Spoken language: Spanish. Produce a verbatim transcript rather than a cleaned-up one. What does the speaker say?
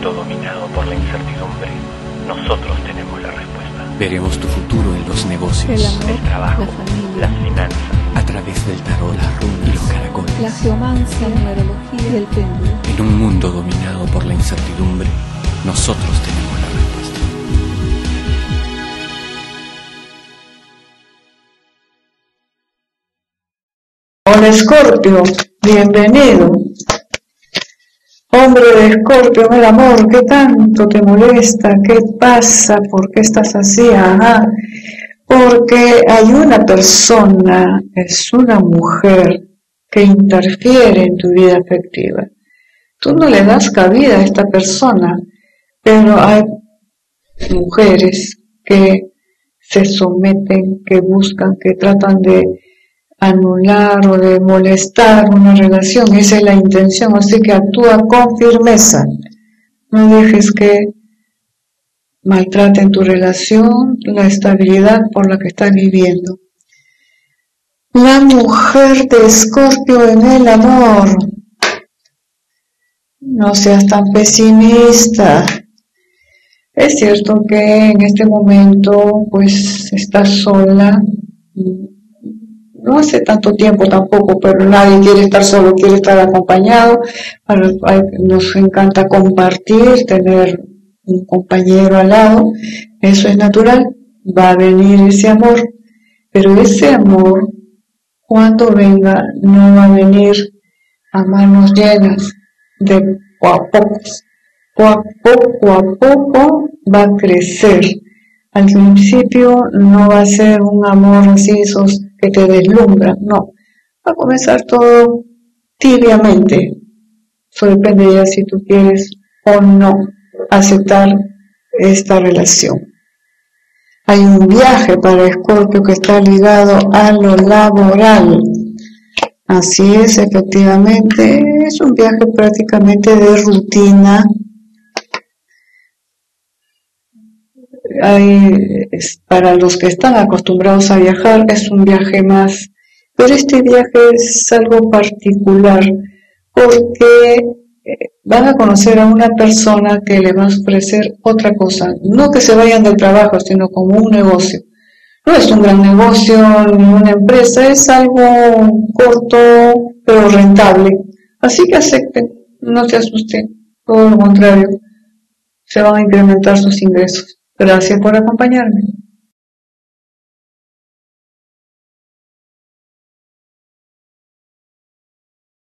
mundo dominado por la incertidumbre, nosotros tenemos la respuesta. Veremos tu futuro en los negocios, el amor, el trabajo, la familia, las finanzas, a través del tarot, las runas y los caracoles. la geomancia, la numerología y el péndulo. En un mundo dominado por la incertidumbre, nosotros tenemos la respuesta. Hola Escorpio, bienvenido. Hombre de Escorpio, el amor, ¿qué tanto te molesta? ¿Qué pasa? ¿Por qué estás así? Ajá. Porque hay una persona, es una mujer que interfiere en tu vida afectiva. Tú no le das cabida a esta persona, pero hay mujeres que se someten, que buscan, que tratan de anular o de molestar una relación. Esa es la intención, así que actúa con firmeza. No dejes que maltraten tu relación, la estabilidad por la que estás viviendo. La mujer de Escorpio en el amor. No seas tan pesimista. Es cierto que en este momento pues estás sola. No hace tanto tiempo tampoco, pero nadie quiere estar solo, quiere estar acompañado. Nos encanta compartir, tener un compañero al lado. Eso es natural, va a venir ese amor. Pero ese amor, cuando venga, no va a venir a manos llenas, de poco a poco. Poco a poco va a crecer. Al principio no va a ser un amor así, esos que te deslumbra, no. Va a comenzar todo tibiamente. Eso depende ya si tú quieres o no aceptar esta relación. Hay un viaje para Escorpio que está ligado a lo laboral. Así es, efectivamente, es un viaje prácticamente de rutina. Hay, para los que están acostumbrados a viajar, es un viaje más, pero este viaje es algo particular porque van a conocer a una persona que le va a ofrecer otra cosa, no que se vayan del trabajo, sino como un negocio. No es un gran negocio ni una empresa, es algo corto pero rentable, así que acepten, no se asusten, todo lo contrario, se van a incrementar sus ingresos. Gracias por acompañarme.